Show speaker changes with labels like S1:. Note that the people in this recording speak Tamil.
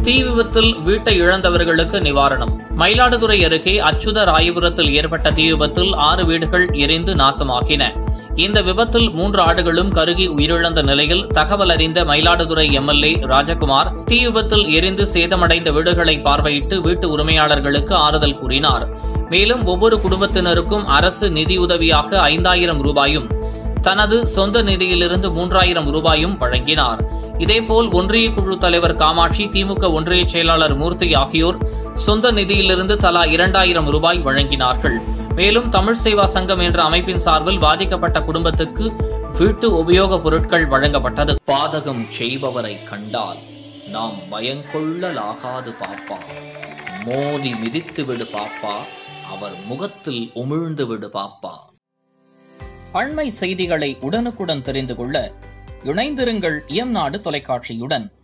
S1: தீ விபத்தில் வீட்டை இழந்தவர்களுக்கு நிவாரணம். மயிலாடுதுறை அருகே அச்சுதராயபுரத்தில் ஏற்பட்ட தீ விபத்தில் 6 வீடுகள் எரிந்து நாசமாகின. இந்த விபத்தில் 3 ஆடுகளும் கருகி உயிரிழந்த நிலையில் தகவல் அறிந்த மயிலாடுதுறை எம்எல்ஏ ராஜகுமார் தீ விபத்தில் எரிந்து சேதமடைந்த வீடுகளை பார்வையிட்டு வீட்டு உரிமையாளர்களுக்கு ஆறுதல் கூறினார். மேலும் ஒவ்வொரு குடும்பத்தினருக்கும் அரசு நிதியுதவியாக 5000 ரூபாயும் தனது சொந்த நிதியிலிருந்து 3000 ரூபாயும் வழங்கினார். இதேபோல் ஒன்றிய குழு தலைவர் காமாட்சி, திமுக ஒன்றிய செயலாளர் மூர்த்தி ஆகியோர் சொந்த நிதியிலிருந்து தலா 2000 ரூபாய் வழங்கினார்கள். மேலும் தமிழ் சேவா சங்கம் என்ற அமைப்பின் சார்பில் பாதிக்கப்பட்ட குடும்பத்துக்கு வீட்டு உபயோகப் பொருட்கள் வழங்கப்பட்டது. பாதகம் செய்பவரை கண்டால் நாம் பயங்கொள்ளலாகாது பாப்பா, மோதி மிதித்து விடு பாப்பா, அவர் முகத்தில் உமிழ்ந்து விடு பாப்பா. அண்மை செய்திகளை உடனுக்குடன் தெரிந்து கொள்ள இணைந்திருங்கள் எம் நாடு தொலைக்காட்சியுடன்.